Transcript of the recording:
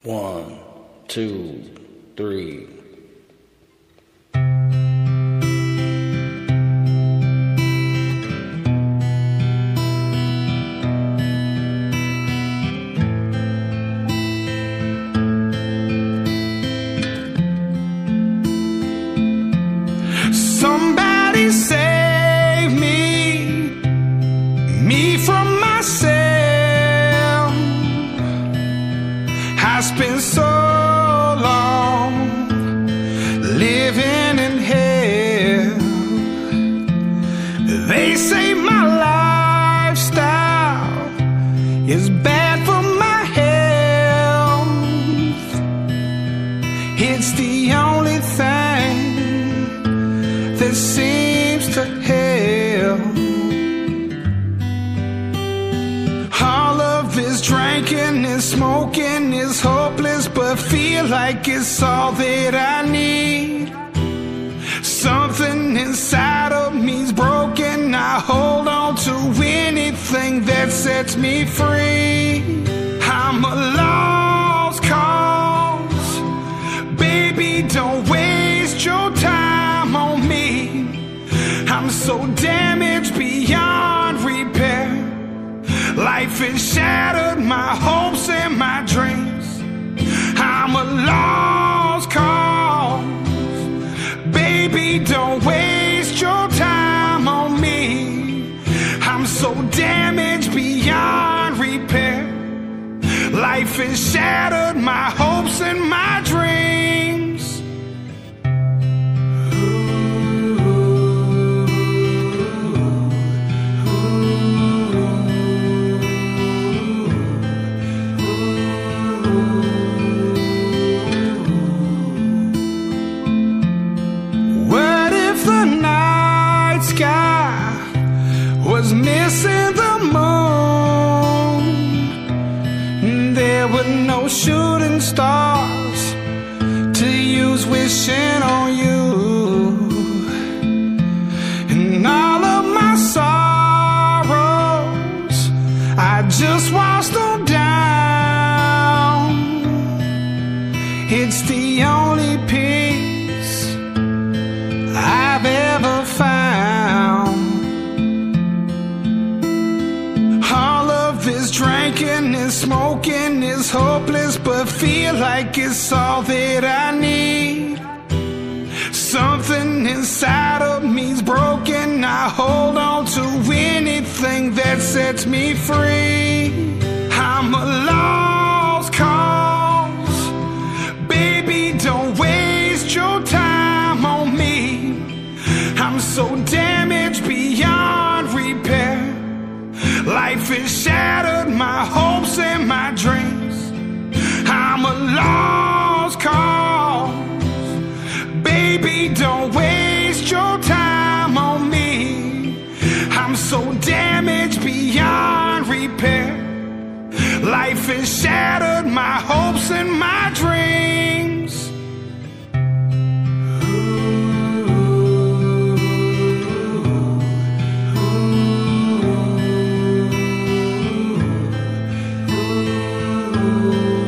1, 2, 3. Somebody save me from myself. I spent so long living in hell. They say my lifestyle is bad for my health. It's the only thing that seems to help. All of this drinking and smoking is hopeless, but feel like it's all that I need. Something inside of me's broken. I hold on to anything that sets me free. I'm a lost cause. Baby, don't waste your time on me. I'm so damaged beyond repair. Life has shattered my hopes and my dreams. I'm a lost cause. Baby, don't waste your time on me. I'm so damaged beyond repair. Life has shattered my hopes and my dreams. Sky was missing the moon. There were no shooting stars to use wishing on you. And all of my sorrows, I just washed them down. It's the only peace I've ever found. All of this drinking and smoking is hopeless, but feel like it's all that I need. Something inside of me's broken. I hold on to anything that sets me free. I'm a lost cause. Baby, don't waste your time on me. I'm so damaged beyond repair. Life has shattered my hopes and my dreams. I'm a lost cause. Baby, don't waste your time on me. I'm so damaged beyond repair. Life has shattered my hopes and my dreams. Ooh.